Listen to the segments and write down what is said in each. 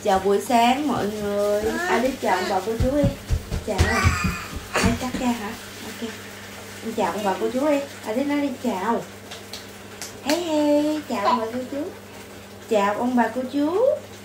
Chào buổi sáng mọi người. Alice chào ông bà cô chú đi. Chào. Ai cắt ra hả? Ok. Anh chào ông bà cô chú đi. Alice nói đi chào. Hey hey, chào ông bà cô chú. Chào ông bà cô chú.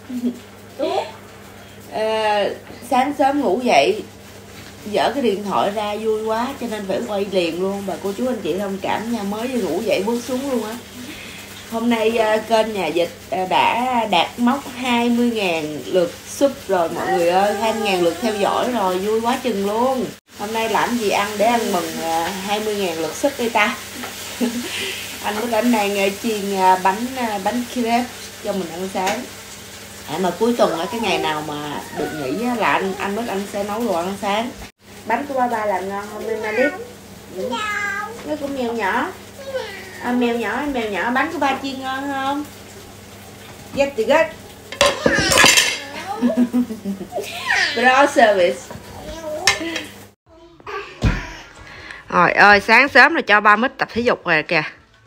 Sáng sớm ngủ dậy dở cái điện thoại ra vui quá cho nên phải quay liền luôn. Bà cô chú anh chị thông cảm nha, mới vừa ngủ dậy bước xuống luôn á. Hôm nay kênh Nhà Dịch đã đạt mốc 20.000 lượt sub rồi mọi người ơi, 20.000 lượt theo dõi rồi, vui quá chừng luôn. Hôm nay làm gì ăn để ăn mừng 20.000 lượt sub đây ta. Anh với anh đang chiên bánh crepe cho mình ăn sáng. Mà cuối tuần ở cái ngày nào mà được nghỉ là anh với anh sẽ nấu đồ ăn sáng. Bánh của ba làm ngon không nên Alice? Nó cũng mèo nhỏ. Mèo nhỏ, bánh của ba chiên ngon không? Rất thì good. Bro service. Trời ơi, sáng sớm là cho ba mít tập thể dục rồi kìa.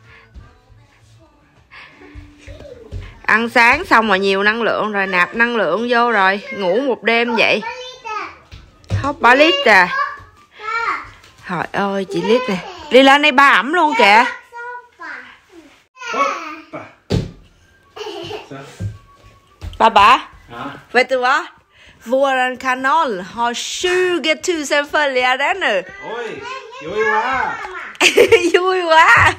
Ăn sáng xong mà nhiều năng lượng rồi, nạp năng lượng vô rồi, ngủ một đêm vậy. Khóc ba lít à. Trời ơi, chị Lít nè. Đi lên đây ba ẩm luôn kìa. Pappa, vet du vad? Våran kanal har 20 000 följare nu. Oj, vui quá. Vui quá.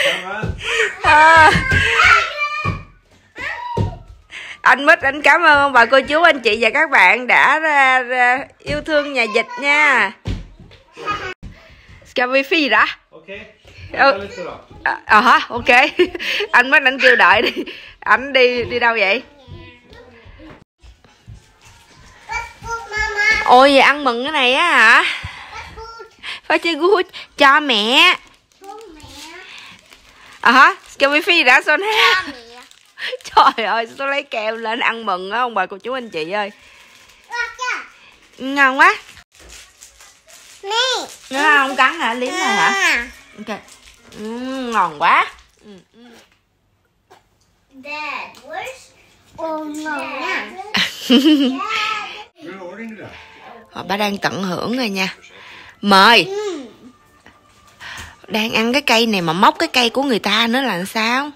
Anh Mít anh cảm ơn ông bà cô chú anh chị và các bạn đã yêu thương Nhà Dịch nha. Ska vi fira? Okej. Hả? Ok. Anh Mít anh kêu đợi đi. Anh đi đâu vậy? Ôi vậy ăn mừng cái này á hả? Phải chơi good cho mẹ. Hả? Ska vi fira son ha? Trời ơi, tôi lấy keo lên ăn mừng á ông bà cô chú anh chị ơi. Ngon quá. Nó không cắn hả? Liếm rồi hả? Ok. Ngon quá. Bà đang tận hưởng rồi nha. Mời. Đang ăn cái cây này mà móc cái cây của người ta nữa là sao?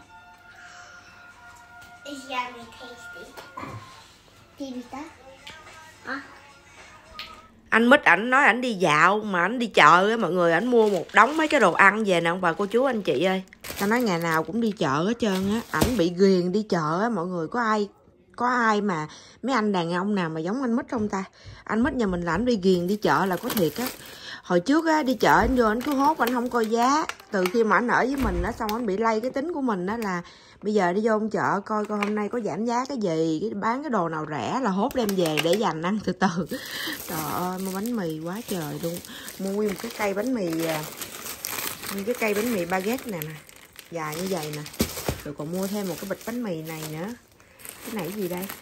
Anh Mít ảnh nói ảnh đi dạo mà ảnh đi chợ á mọi người, ảnh mua một đống mấy cái đồ ăn về nè ông bà cô chú anh chị ơi. Tao nói ngày nào cũng đi chợ hết trơn á, ảnh bị ghiền đi chợ á mọi người. Có ai mà mấy anh đàn ông nào mà giống anh Mít không ta? Anh Mít nhà mình là ảnh đi ghiền đi chợ là có thiệt á. Hồi trước á đi chợ anh vô anh cứ hốt, anh không coi giá. Từ khi mà anh ở với mình á, xong anh bị lây cái tính của mình đó là bây giờ đi vô chợ coi hôm nay có giảm giá cái gì, bán cái đồ nào rẻ là hốt đem về để dành ăn từ từ. Trời ơi, mua bánh mì quá trời luôn. Mua nguyên một cái cây bánh mì, cái cây bánh mì baguette nè, dài như vậy nè. Rồi còn mua thêm một cái bịch bánh mì này nữa. Cái này cái gì đây?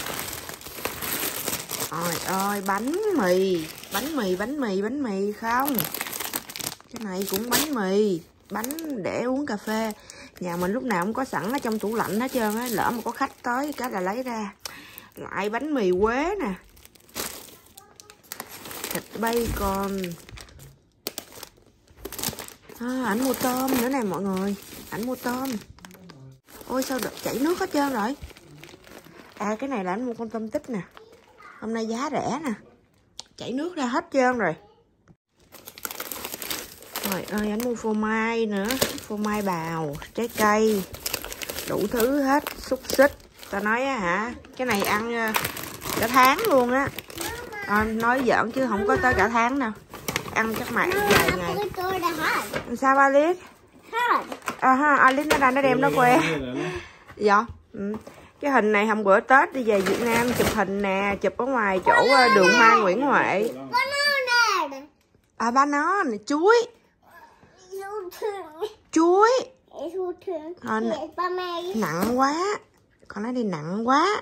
Trời ơi, bánh mì không. Cái này cũng bánh mì, bánh để uống cà phê. Nhà mình lúc nào cũng có sẵn ở trong tủ lạnh hết trơn á, lỡ mà có khách tới cái là lấy ra. Lại bánh mì Quế nè. Thịt bacon. Ảnh mua tôm nữa nè mọi người, ảnh mua tôm. Ôi sao được chảy nước hết trơn rồi. Cái này là ảnh mua con tôm tích nè. Hôm nay giá rẻ nè. Chảy nước ra hết trơn rồi. Trời ơi, anh mua phô mai nữa. Phô mai bào, trái cây, đủ thứ hết, xúc xích. Tao nói á hả, cái này ăn cả tháng luôn á. Nói giỡn chứ không có tới cả tháng đâu. Ăn chắc mày vài ngày. Sao Alice? Alice nó đem nó khoe. Dạ. Cái hình này hôm bữa Tết đi về Việt Nam chụp hình nè, chụp ở ngoài chỗ đường Hoa Nguyễn Huệ. Banana, chuối. Chuối. Nặng quá. Con nói đi nặng quá.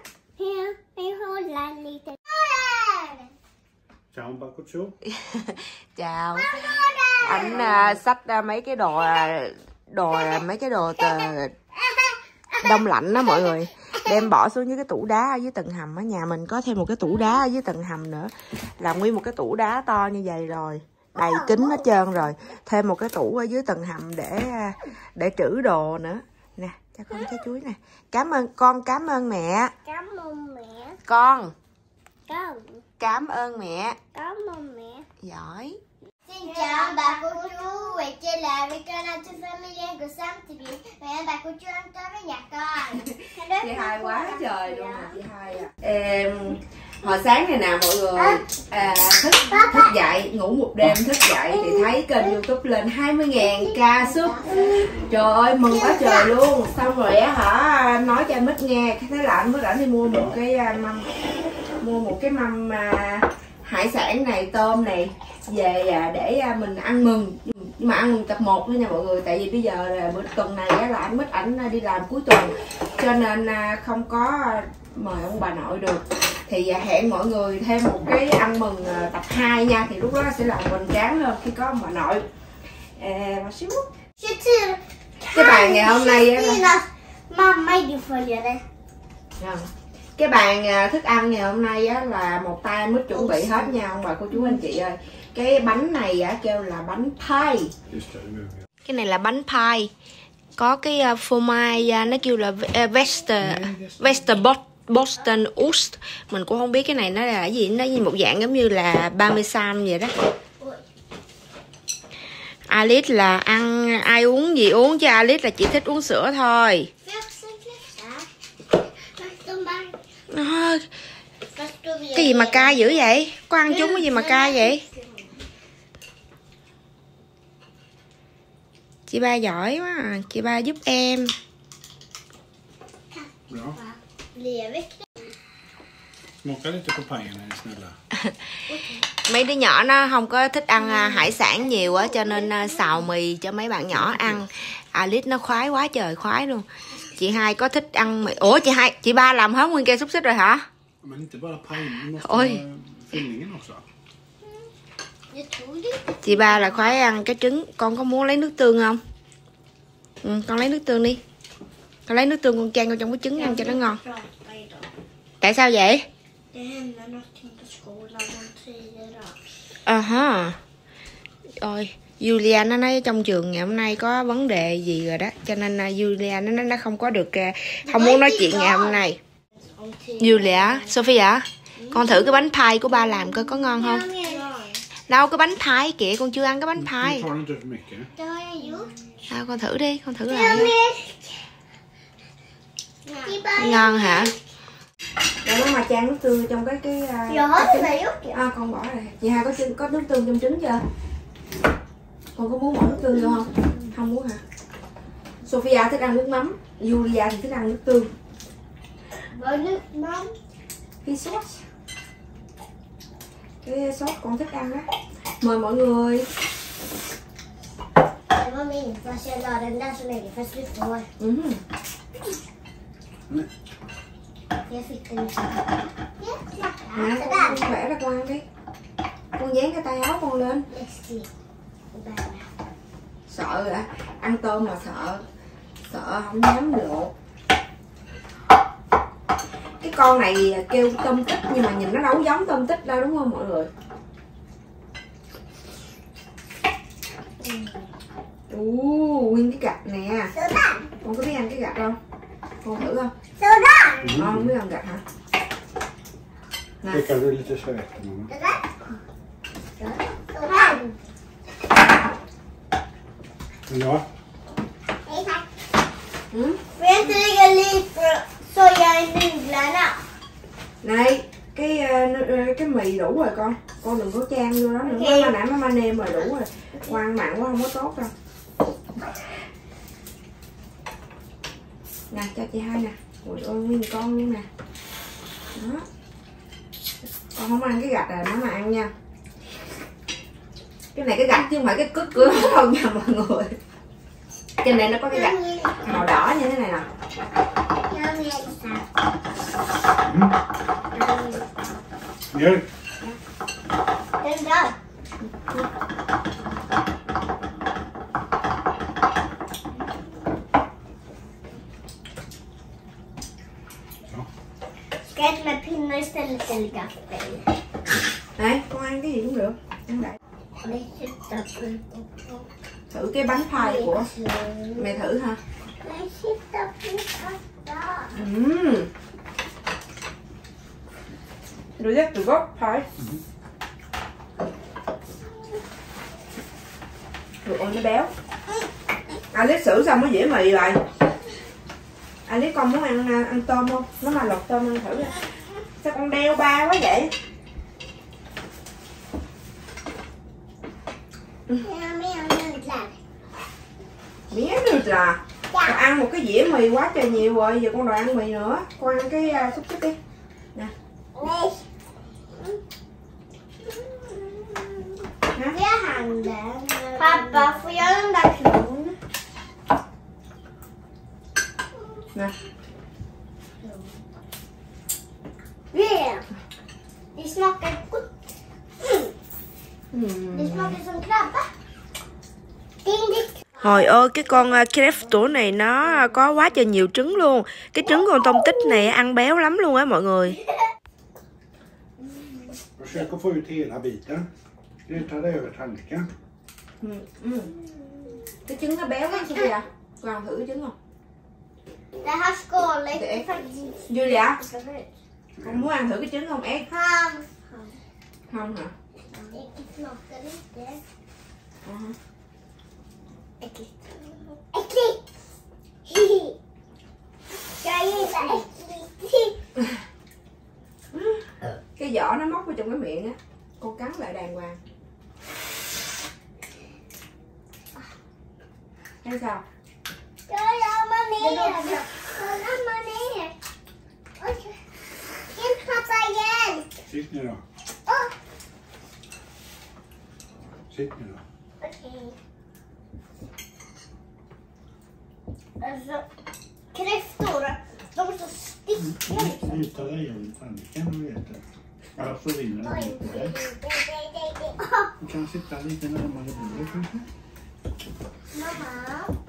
Chào bà cô chú. Chào. Anh xách mấy cái đồ mấy cái đồ đông lạnh đó mọi người. đem bỏ xuống dưới cái tủ đá ở dưới tầng hầm á. Nhà mình có thêm một cái tủ đá ở dưới tầng hầm nữa, làm nguyên một cái tủ đá to như vậy rồi, đầy kính hết trơn rồi, thêm một cái tủ ở dưới tầng hầm để trữ đồ nữa nè. Cho con trái chuối nè. Cảm ơn con, cảm ơn mẹ. Cảm ơn mẹ. Con Cảm ơn mẹ. Cảm ơn mẹ. Giỏi. Xin chào bà cô chú, quay trở lại với kênh Two Family của Sam TV. Mẹ bà cô chú ăn tối với nhà con. Chị Hai quá trời luôn mà chị Hai à. Hồi sáng này nè mọi người, thức dậy, ngủ một đêm thức dậy thì thấy kênh YouTube lên 20.000 ca sub. Trời ơi mừng quá trời luôn. Xong rồi á hả, nói cho anh Mít nghe, thế là anh mới rảnh đi mua một cái mâm hải sản này, tôm này về để mình ăn mừng. Nhưng mà ăn mừng tập 1 nữa nha mọi người, tại vì bây giờ là bữa tuần này á, là anh Mít ảnh đi làm cuối tuần cho nên không có mời ông bà nội được. Thì hẹn mọi người thêm một cái ăn mừng tập 2 nha, thì lúc đó sẽ làm hoành tráng hơn khi có ông bà nội. Một xíu. Cái bàn ngày hôm nay á, cái bàn thức ăn ngày hôm nay á là một tay Mít chuẩn bị hết nha ông bà cô chú anh chị ơi. Cái bánh này á kêu là bánh pie. Cái này là bánh pie, có cái phô mai nó kêu là Boston Oust. Mình cũng không biết cái này nó là cái gì, nó như một dạng giống như là parmesan vậy đó. Alice là ăn ai uống gì uống, chứ Alice là chỉ thích uống sữa thôi. Cái gì mà cay dữ vậy? Có ăn chúng cái gì mà cay vậy? Chị ba giỏi quá à. Chị ba giúp em. Mấy đứa nhỏ nó không có thích ăn hải sản nhiều á, cho nên xào mì cho mấy bạn nhỏ ăn. Alice nó khoái quá trời khoái luôn. Chị Hai có thích ăn mì. Ủa chị ba làm hết nguyên cây xúc xích rồi hả? Ôi. Chị ba là khoái ăn cái trứng. Con có muốn lấy nước tương không? Con lấy nước tương đi. Con lấy nước tương con chan vào trong cái trứng ăn cho nó ngon. Tại sao vậy? Ôi, Julia nó nói trong trường ngày hôm nay có vấn đề gì rồi đó, cho nên Julia nó không có được, không muốn nói chuyện ngày hôm nay. Julia, Sophia, con thử cái bánh pie của ba làm coi có ngon không? Đâu, cái bánh pie kìa, con chưa ăn cái bánh pie. Con thử đi, con thử lại. Ngon hả? Để nó mà chan nước tương trong cái con bỏ rồi. Chị Hai có nước tương trong trứng chưa? Con có muốn bỏ nước tương vô không? Không muốn hả? Sophia thích ăn nước mắm, Julia thì thích ăn nước tương. Với nước mắm. Cái sốt. Cái sốt con thích ăn đó. Mời mọi người. Con vẽ ra con ăn đi. Con dán cái tay áo con lên. Sợ hả? Ăn tôm mà sợ không dám lột. Cái con này kêu tôm tích nhưng mà nhìn nó đâu giống tôm tích đâu đúng không mọi người? Nguyên cái gạch nè. Con có biết ăn cái gạch không? Con thử không? Con không biết ăn gạch hả? Tycker du lite söt mamma? Ja. Får jag inte lägga lite soja i nudlarna? Này, cái mì đủ rồi con đừng có chan vô đó nữa. Nãy má nêm rồi đủ rồi. Con ăn mặn quá không có tốt đâu. Nè, cho chị Hai nè. Ôi ơi, nguyên con luôn nè. Đó. Con không ăn cái gạch này, nó mà ăn nha. Cái này cái gạch chứ không phải cái cứt của nó đâu nha mọi người. Trên này nó có cái gạch màu đỏ như thế này nè. Mjölk. Den där. lite kaffe. Này, con ăn cái gì cũng được. Ăn đại. Thử cái bánh pie của mẹ thử ha. Du jättegott pie. Ôi nó béo. Alice xử xong nó dĩa mì lại. Alice con muốn ăn tôm không? Nó mà lột tôm ăn thử đi. Sao con đeo ba quá vậy? Mía được là con ăn một cái dĩa mì quá trời nhiều rồi, giờ con đòi ăn mì nữa. Con ăn cái xúc xích đi nè. Pappa, får jag den där klon? Nè. Det smakar gott. Det smakar som krabba. Hồi ơi, cái con Kreftor này nó có quá trời nhiều trứng luôn. Cái trứng con tôm tích này ăn béo lắm luôn á mọi người. Försök att få ut hela biten. Du tar det över tallriken. Cái trứng nó béo lắm Julia. Con ăn thử trứng không? Det här skalet är faktiskt... Julia, con muốn ăn thử cái trứng không em? Không. Không hả? Det smakar lite. Äckligt. Jag gillar äckligt. Cái vỏ nó móc vào trong cái miệng á. Con cắn lại đàng hoàng. Thấy sao? Ramla ner. Inte pappa igen. Sitt nu då. Sitt nu då. Okej. Alltså, kräftor, de är så stiftiga liksom. Du tar dig över tallriken, vet du. Ja, så vinner du lite där. Du kan sitta lite närmare bordet kanske. Mamma.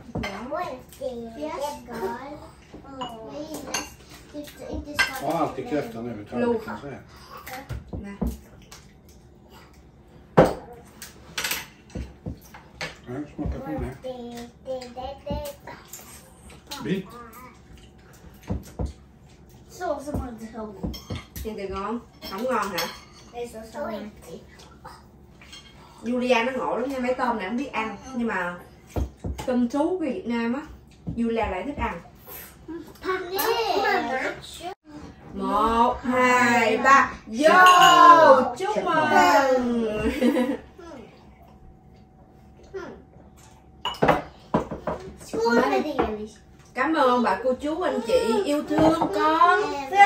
Ha alltid kräftan över tallriken så här. Nè. Ja, smaka på det. Bit. Så som man tror. Nhìn từ ngon. Không ngon hả? Det är så som Julia nó ngộ lắm nha, mấy tôm này không biết ăn. Nhưng mà tôm sú của Việt Nam á, Julia lại thích ăn. 1, 2, 3, vô! Chúc mừng! Skål med det, Alice. Cảm ơn ông bà cô chú anh chị yêu thương con.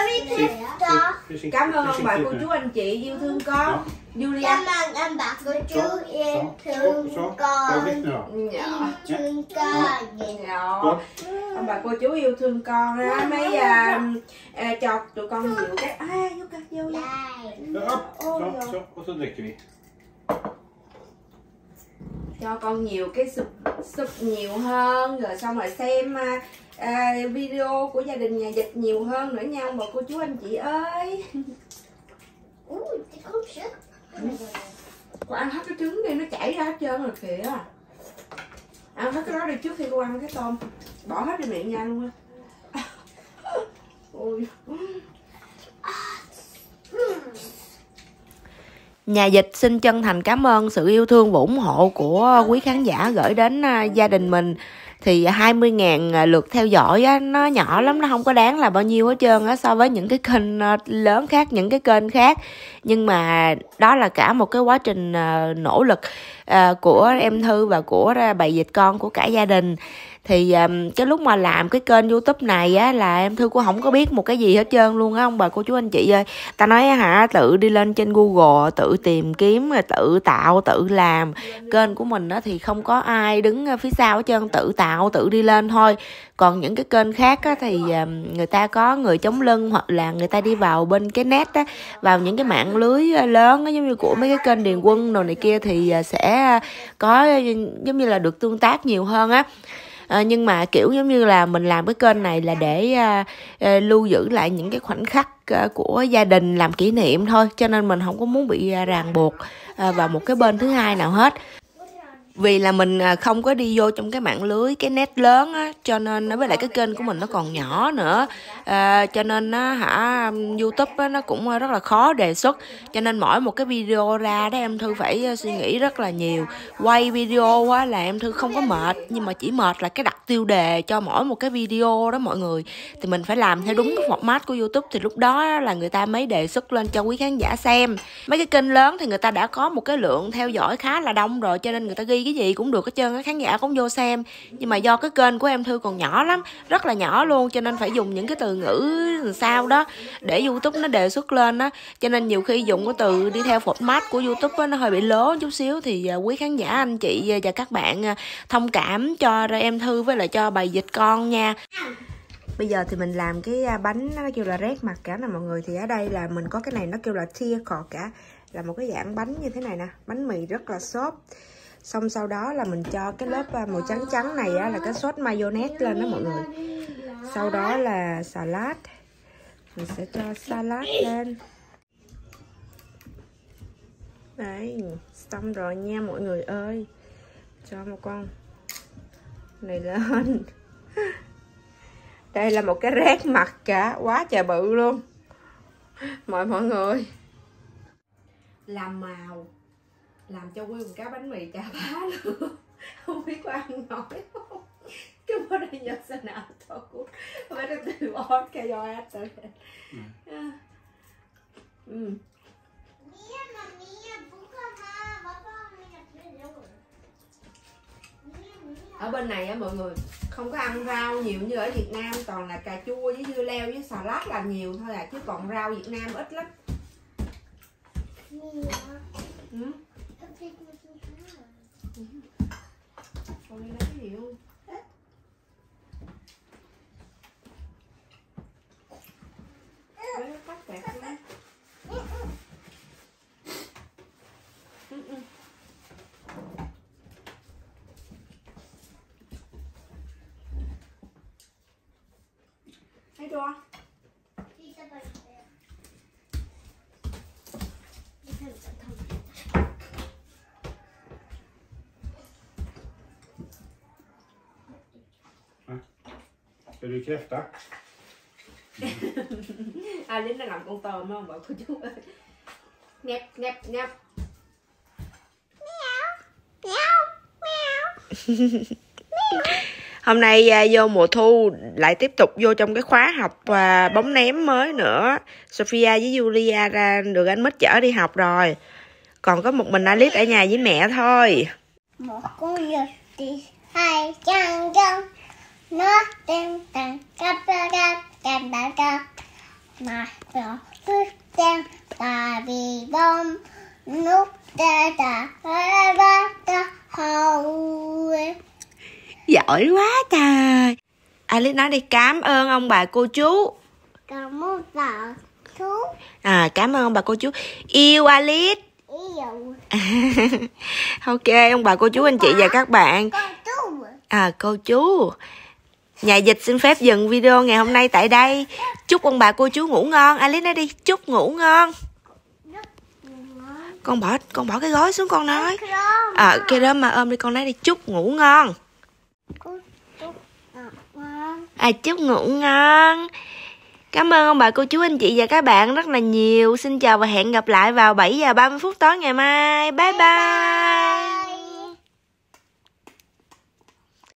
Cảm ơn ông bà cô chú anh chị yêu thương con. Julia. Cảm ơn ông bà cô chú yêu thương con. Dạ. Thương con. Dạ. Ông bà cô chú yêu thương con á, mấy cho tụi con nhiều cái vô vô. Så, och så dricker vi. Cho con nhiều cái súp nhiều hơn, rồi xong rồi xem video của gia đình nhà dịch nhiều hơn nữa nha ông bà cô chú anh chị ơi. Cô ăn hết cái trứng đi, nó chảy ra hết trơn rồi kìa. Ăn hết cái đó đi trước khi cô ăn cái tôm. Bỏ hết vào miệng nha luôn á. Ôi. Nhà dịch xin chân thành cảm ơn sự yêu thương và ủng hộ của quý khán giả gửi đến gia đình mình. Thì 20.000 lượt theo dõi á, nó nhỏ lắm, nó không có đáng là bao nhiêu hết trơn á so với những cái kênh lớn khác, những cái kênh khác. Nhưng mà đó là cả một cái quá trình nỗ lực của em Thư và của bà Dịch con, của cả gia đình. Thì cái lúc mà làm cái kênh YouTube này á là em Thư cũng không có biết một cái gì hết trơn luôn á ông bà cô chú anh chị ơi. Ta nói hả, tự đi lên trên Google, tự tìm kiếm, rồi tự tạo, tự làm. Kênh của mình á thì không có ai đứng phía sau hết trơn, tự tạo, tự đi lên thôi. Còn những cái kênh khác á, thì người ta có người chống lưng, hoặc là người ta đi vào bên cái net á, vào những cái mạng lưới lớn á, giống như của mấy cái kênh Điền Quân đồ này kia, thì sẽ có giống như là được tương tác nhiều hơn á. Nhưng mà kiểu giống như là mình làm cái kênh này là để lưu giữ lại những cái khoảnh khắc của gia đình, làm kỷ niệm thôi, cho nên mình không có muốn bị ràng buộc vào một cái bên thứ hai nào hết. Vì là mình không có đi vô trong cái mạng lưới cái net lớn á, cho nên với lại cái kênh của mình nó còn nhỏ nữa, cho nên YouTube á, nó cũng rất là khó đề xuất, cho nên mỗi một cái video ra đó em Thư phải suy nghĩ rất là nhiều. Quay video á là em Thư không có mệt, nhưng mà chỉ mệt là cái đặt tiêu đề cho mỗi một cái video đó mọi người, thì mình phải làm theo đúng cái format của YouTube, thì lúc đó là người ta mới đề xuất lên cho quý khán giả xem. Mấy cái kênh lớn thì người ta đã có một cái lượng theo dõi khá là đông rồi, cho nên người ta ghi cái gì cũng được hết trơn, khán giả cũng vô xem. Nhưng mà do cái kênh của em Thư còn nhỏ lắm, rất là nhỏ luôn, cho nên phải dùng những cái từ ngữ sao đó để YouTube nó đề xuất lên á, cho nên nhiều khi dùng cái từ đi theo format của YouTube á, nó hơi bị lố chút xíu, thì quý khán giả, anh chị và các bạn thông cảm cho em Thư với lại cho bài dịch con nha. Bây giờ thì mình làm cái bánh nó kêu là rét mặt cả nè mọi người. Thì ở đây là mình có cái này nó kêu là tia cọt cả, là một cái dạng bánh như thế này nè, bánh mì rất là xốp. Xong sau đó là mình cho cái lớp màu trắng trắng này á, là cái sốt mayonnaise lên đó mọi người. Sau đó là salad, mình sẽ cho salad lên. Đấy, xong rồi nha mọi người ơi. Cho một con này lên. Đây là một cái rét mặt cả, quá trời bự luôn. Mọi người làm màu, làm cho nguyên một cái bánh mì chà bá luôn. Không biết có ăn nổi không. Cái bữa đây nhớ sao nào thôi. Bây giờ từ bón cái do hết rồi. Ở bên này á mọi người không có ăn rau nhiều như ở Việt Nam, toàn là cà chua với dưa leo với salad là nhiều thôi à, chứ còn rau Việt Nam ít lắm. Con đi lấy cái gì không? Lấy cái tắt bẹt lên. Thấy chưa? Ska du kräfta? Alice nó làm con tôm không bà cô chú ơi. Nhấp nhấp nhấp. Hôm nay vô mùa thu lại tiếp tục vô trong cái khóa học bóng ném mới nữa. Sophia với Julia ra được anh Mít chở đi học rồi. Còn có một mình Alice ở nhà với mẹ thôi. Một con vịt thì hai chân chân, nó tên tàn cắp mà rõ thức tên ta vì bông lúc ta hầu. Giỏi quá trời. Alice nói đi, cảm ơn ông bà cô chú. Cảm ơn bà chú. Cảm ơn ông bà cô chú. Yêu Alice. Yêu. Ok, ông bà cô chú anh chị và các bạn. Cô chú. Nhà dịch xin phép dừng video ngày hôm nay tại đây. Chúc ông bà cô chú ngủ ngon. Alice nói đi, chúc ngủ ngon. Con bỏ cái gối xuống con nói. Cái đó mà ôm đi, con nói đi, chúc ngủ ngon. Chúc ngủ ngon. Cảm ơn ông bà cô chú anh chị và các bạn rất là nhiều. Xin chào và hẹn gặp lại vào 7 giờ 30 phút tối ngày mai. Bye bye.